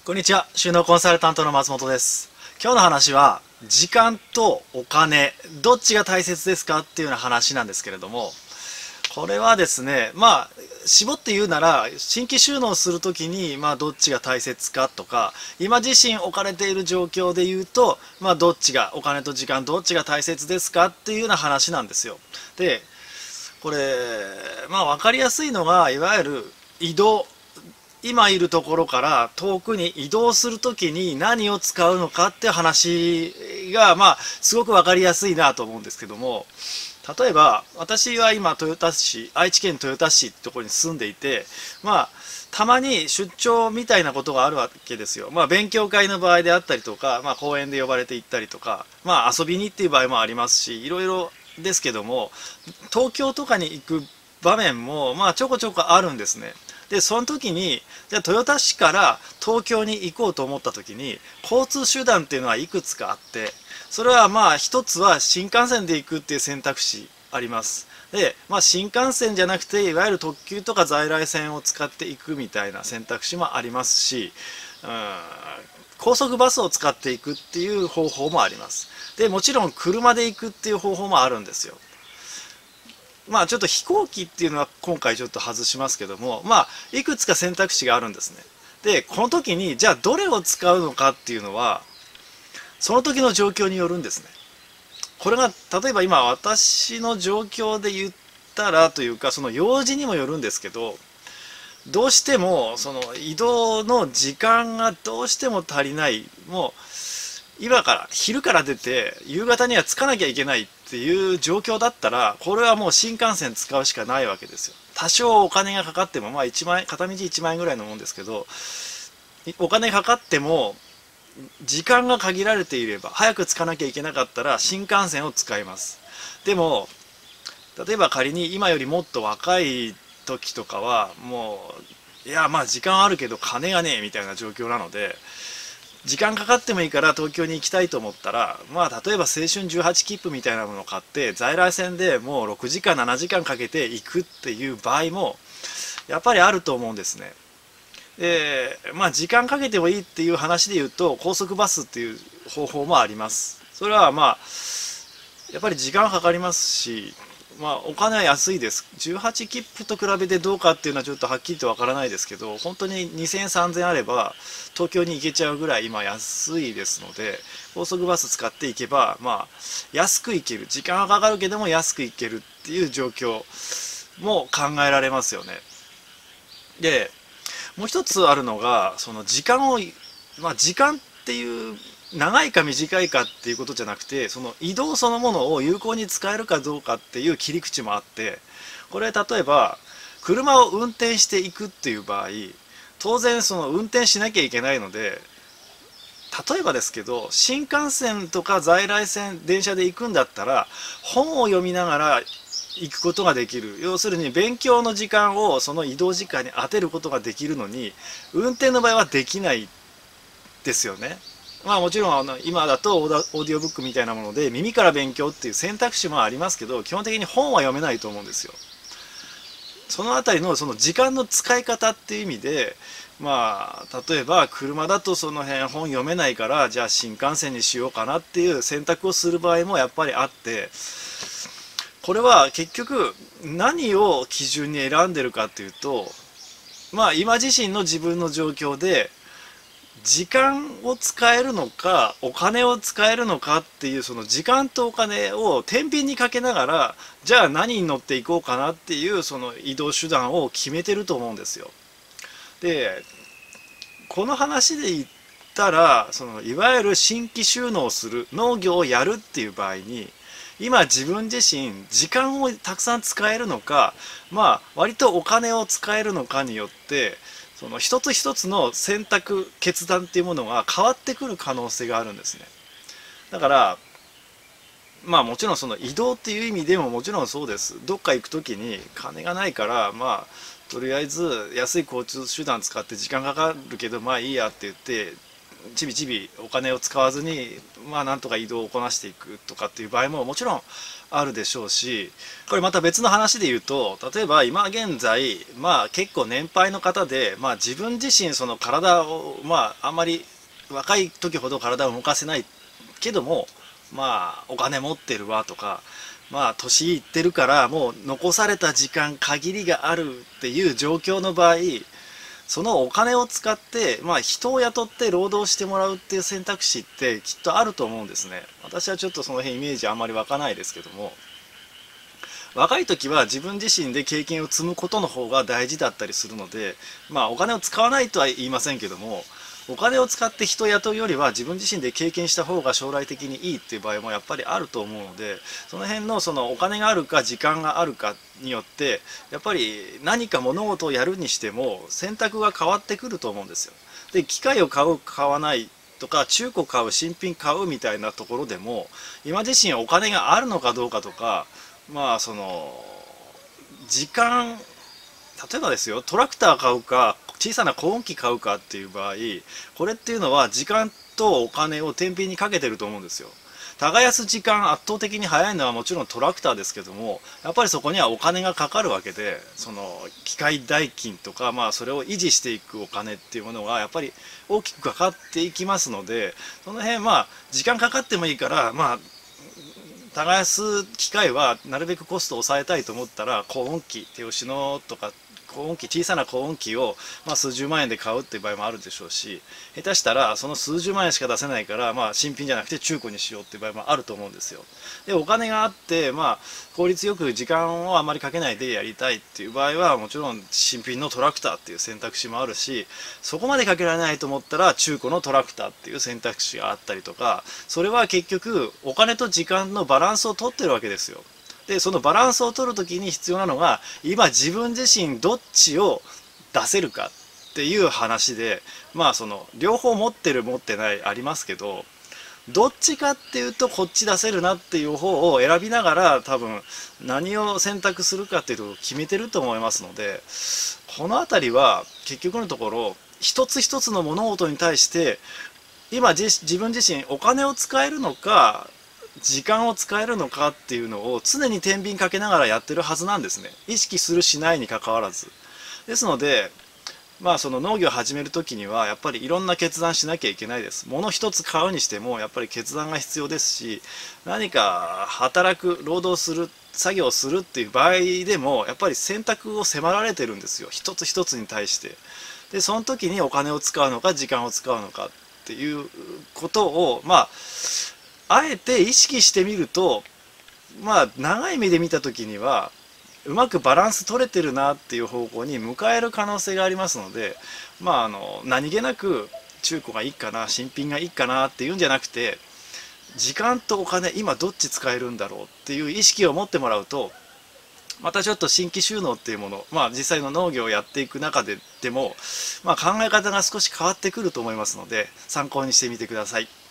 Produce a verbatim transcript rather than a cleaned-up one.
こんにちは。収納コンサルタントの松本です。今日の話は、時間とお金、どっちが大切ですかっていうような話なんですけれども、これはですね、まあ、絞って言うなら、新規収納するときに、まあ、どっちが大切かとか、今自身置かれている状況で言うと、まあ、どっちが、お金と時間どっちが大切ですかっていうような話なんですよ。で、これ、まあ、わかりやすいのが、いわゆる移動。今いるところから遠くに移動するときに何を使うのかっていう話が、まあ、すごくわかりやすいなと思うんですけども、例えば、私は今、豊田市、愛知県豊田市ってところに住んでいて、まあ、たまに出張みたいなことがあるわけですよ。まあ、勉強会の場合であったりとか、まあ、公園で呼ばれて行ったりとか、まあ、遊びにっていう場合もありますし、いろいろですけども、東京とかに行く場面も、まあ、ちょこちょこあるんですね。で、その時に、じゃあ豊田市から東京に行こうと思った時に、交通手段っていうのはいくつかあって、それはまあ一つは新幹線で行くっていう選択肢あります。で、まあ新幹線じゃなくて、いわゆる特急とか在来線を使っていくみたいな選択肢もありますし、うん、高速バスを使っていくっていう方法もあります。で、もちろん車で行くっていう方法もあるんですよ。まあちょっと飛行機っていうのは今回ちょっと外しますけども、まあいくつか選択肢があるんですね。で、この時にじゃあどれを使うのかっていうのは、その時の状況によるんですね。これが例えば今私の状況で言ったらというか、その用事にもよるんですけど、どうしてもその移動の時間がどうしても足りない。もう今から昼から出て夕方には着かなきゃいけないっていう状況だったら、これはもう新幹線使うしかないわけですよ。多少お金がかかっても、まあいちまん円、片道いちまん円ぐらいのもんですけど、お金かかっても時間が限られていれば、早く着かなきゃいけなかったら新幹線を使います。でも例えば仮に今よりもっと若い時とかはもう、いやまあ時間あるけど金がねえみたいな状況なので、時間かかってもいいから東京に行きたいと思ったら、まあ例えば青春じゅうはち切符みたいなものを買って在来線でもうろくじかんななじかんかけて行くっていう場合もやっぱりあると思うんですね。で、まあ時間かけてもいいっていう話で言うと、高速バスっていう方法もあります。それはまあやっぱり時間かかりますし、まあお金は安いです。じゅうはち切符と比べてどうかっていうのはちょっとはっきりとわからないですけど、本当ににせんえんさんぜんえんあれば東京に行けちゃうぐらい今安いですので、高速バス使っていけばまあ安く行ける、時間はかかるけども安く行けるっていう状況も考えられますよね。で、もう一つあるのが、その時間を、まあ時間っていう長いか短いかっていうことじゃなくて、その移動そのものを有効に使えるかどうかっていう切り口もあって、これ例えば車を運転していくっていう場合、当然その運転しなきゃいけないので、例えばですけど新幹線とか在来線電車で行くんだったら本を読みながら行くことができる。要するに勉強の時間をその移動時間に当てることができるのに、運転の場合はできないですよね。まあもちろんあの今だとオーダオーディオブックみたいなもので耳から勉強っていう選択肢もありますけど、基本的に本は読めないと思うんですよ。そのあたりのその時間の使い方っていう意味で、まあ例えば車だとその辺本読めないから、じゃあ新幹線にしようかなっていう選択をする場合もやっぱりあって、これは結局何を基準に選んでるかっていうと、まあ今自身の自分の状況で時間を使えるのかお金を使えるのかっていう、その時間とお金を天秤にかけながら、じゃあ何に乗っていこうかなっていうその移動手段を決めてると思うんですよ。で、この話で言ったら、そのいわゆる新規収納する農業をやるっていう場合に、今自分自身時間をたくさん使えるのか、まあ割とお金を使えるのかによって、その一つ一つの選択決断っていうものが変わってくる可能性があるんですね。だからまあもちろんその移動っていう意味でももちろんそうです。どっか行く時に金がないから、まあとりあえず安い交通手段使って時間かかるけどまあいいやって言って、 ちびちびお金を使わずにまあなんとか移動をこなしていくとかっていう場合ももちろんあるでしょうし、これまた別の話で言うと、例えば今現在まあ結構年配の方で、まあ、自分自身その体をまああんまり若い時ほど体を動かせないけども、まあお金持ってるわとか、まあ年いってるからもう残された時間限りがあるっていう状況の場合、そのお金を使って、まあ、人を雇って労働してもらうっていう選択肢ってきっとあると思うんですね。私はちょっとその辺イメージあんまり湧かないですけども、若い時は自分自身で経験を積むことの方が大事だったりするので、まあお金を使わないとは言いませんけども、お金を使って人を雇うよりは自分自身で経験した方が将来的にいいっていう場合もやっぱりあると思うので、その辺のそのお金があるか時間があるかによってやっぱり何か物事をやるにしても選択が変わってくると思うんですよ。で、機械を買う買わないとか中古買う新品買うみたいなところでも、今自身お金があるのかどうかとか、まあその時間、例えばですよ、トラクター買うか小さな耕運機買うかっていう場合、これっていうのは時間とお金を天秤にかけてると思うんですよ。耕す時間圧倒的に早いのはもちろんトラクターですけども、やっぱりそこにはお金がかかるわけで、その機械代金とか、まあそれを維持していくお金っていうものがやっぱり大きくかかっていきますので、その辺まあ時間かかってもいいから、まあ耕す機械はなるべくコストを抑えたいと思ったら耕運機、手押しのとか耕運機、小さな耕運機を、まあ、数十万円で買うっていう場合もあるでしょうし、下手したらその数十万円しか出せないから、まあ、新品じゃなくて中古にしようっていう場合もあると思うんですよ。で、お金があって、まあ、効率よく時間をあまりかけないでやりたいっていう場合はもちろん新品のトラクターっていう選択肢もあるし、そこまでかけられないと思ったら中古のトラクターっていう選択肢があったりとか、それは結局お金と時間のバランスを取ってるわけですよ。で、そのバランスを取るときに必要なのが、今自分自身どっちを出せるかっていう話で、まあその両方持ってる持ってないありますけど、どっちかっていうとこっち出せるなっていう方を選びながら多分何を選択するかっていうところを決めてると思いますので、この辺りは結局のところ一つ一つの物事に対して今自自分自身お金を使えるのか時間を使えるのかっていうのを常に天秤かけながらやってるはずなんですね。意識するしないにかかわらず。ですので、まあその農業を始める時にはやっぱりいろんな決断しなきゃいけないです。物一つ買うにしてもやっぱり決断が必要ですし、何か働く、労働する、作業するっていう場合でもやっぱり選択を迫られてるんですよ。一つ一つに対して。で、その時にお金を使うのか時間を使うのかっていうことを、まあ、あえて意識してみると、まあ長い目で見た時にはうまくバランス取れてるなっていう方向に向かえる可能性がありますので、まああの何気なく中古がいいかな新品がいいかなっていうんじゃなくて、時間とお金今どっち使えるんだろうっていう意識を持ってもらうと、またちょっと新規収納っていうもの、まあ実際の農業をやっていく中ででも、まあ、考え方が少し変わってくると思いますので参考にしてみてください。